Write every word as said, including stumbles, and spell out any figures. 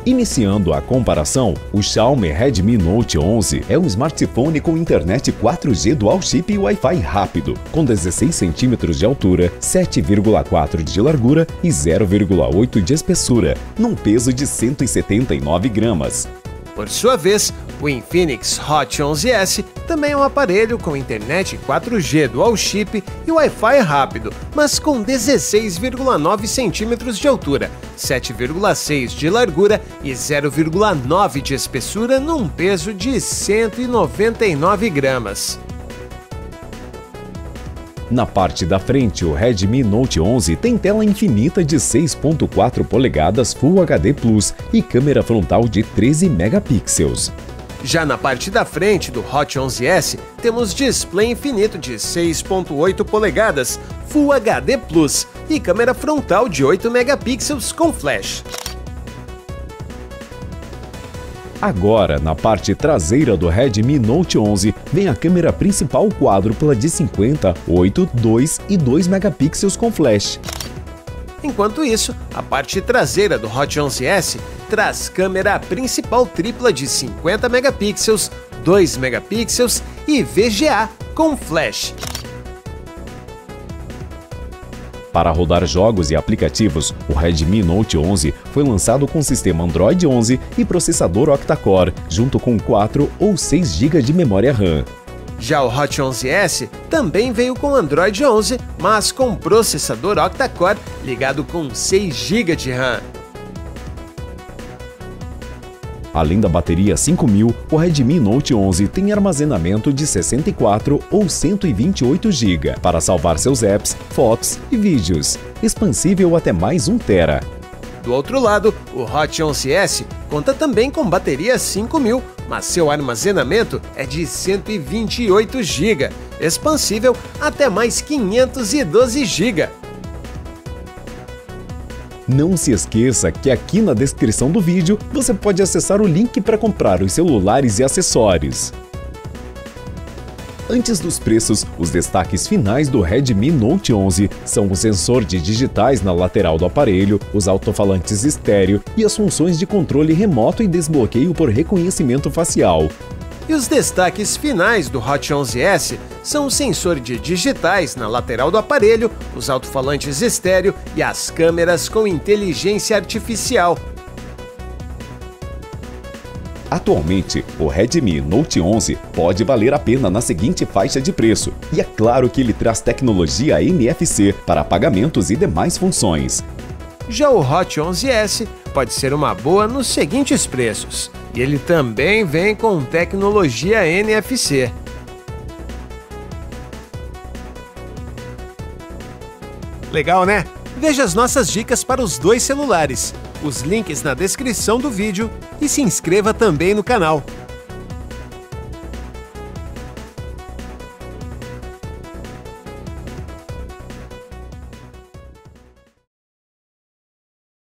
Iniciando a comparação, o Xiaomi Redmi Note onze é um smartphone com internet quatro G Dual Chip e Wi-Fi rápido, com dezesseis centímetros de altura, sete vírgula quatro de largura e zero vírgula oito de espessura, num peso de cento e setenta e nove gramas. Por sua vez, o Infinix Hot onze S também é um aparelho com internet quatro G Dual Chip e Wi-Fi rápido, mas com dezesseis vírgula nove centímetros de altura, sete vírgula seis de largura e zero vírgula nove de espessura num peso de cento e noventa e nove gramas. Na parte da frente, o Redmi Note onze tem tela infinita de seis vírgula quatro polegadas Full H D Plus e câmera frontal de treze megapixels. Já na parte da frente do Hot onze S, temos display infinito de seis vírgula oito polegadas Full H D Plus e câmera frontal de oito megapixels com flash. Agora, na parte traseira do Redmi Note onze, vem a câmera principal quádrupla de cinquenta, oito, dois e dois megapixels com flash. Enquanto isso, a parte traseira do Hot onze S traz câmera principal tripla de cinquenta megapixels, dois megapixels e V G A com flash. Para rodar jogos e aplicativos, o Redmi Note onze foi lançado com sistema Android onze e processador octa-core, junto com quatro ou seis gigas de memória RAM. Já o Hot onze S também veio com Android onze, mas com processador octa-core ligado com seis gigas de RAM. Além da bateria cinco mil, o Redmi Note onze tem armazenamento de sessenta e quatro ou cento e vinte e oito gigas para salvar seus apps, fotos e vídeos, expansível até mais um tera. Do outro lado, o Hot onze S conta também com bateria cinco mil, mas seu armazenamento é de cento e vinte e oito gigas, expansível até mais quinhentos e doze gigas. Não se esqueça que aqui na descrição do vídeo você pode acessar o link para comprar os celulares e acessórios. Antes dos preços, os destaques finais do Redmi Note onze são o sensor de digitais na lateral do aparelho, os alto-falantes estéreo e as funções de controle remoto e desbloqueio por reconhecimento facial. E os destaques finais do Hot onze S são o sensor de digitais na lateral do aparelho, os alto-falantes estéreo e as câmeras com inteligência artificial. Atualmente, o Redmi Note onze pode valer a pena na seguinte faixa de preço, e é claro que ele traz tecnologia N F C para pagamentos e demais funções. Já o Hot onze S pode ser uma boa nos seguintes preços, e ele também vem com tecnologia N F C. Legal, né? Veja as nossas dicas para os dois celulares, os links na descrição do vídeo e se inscreva também no canal.